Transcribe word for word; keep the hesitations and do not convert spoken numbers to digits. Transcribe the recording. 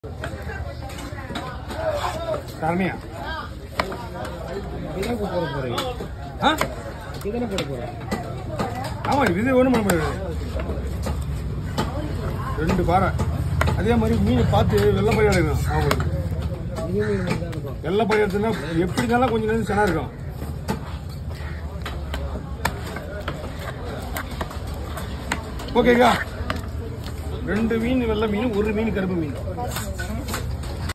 காரணியா இதெல்லாம் போட போறீங்க ஆ இதெல்லாம் போட போறேன் ஆமா இது ஒன்றும் பண்ண முடியாது ரெண்டு பாறை அதே மாதிரி மீன் பார்த்து வெள்ளை பயிர் எடுக்கணும் அவங்களுக்கு வெள்ளை பயிர் எடுத்துனா எப்படி இருந்தாலும் கொஞ்சம் நேரம் செனா இருக்கும் ஓகேக்கா ரெண்டு மீன் வெள்ளை மீன் ஒரு மீன் கருப்பு மீன்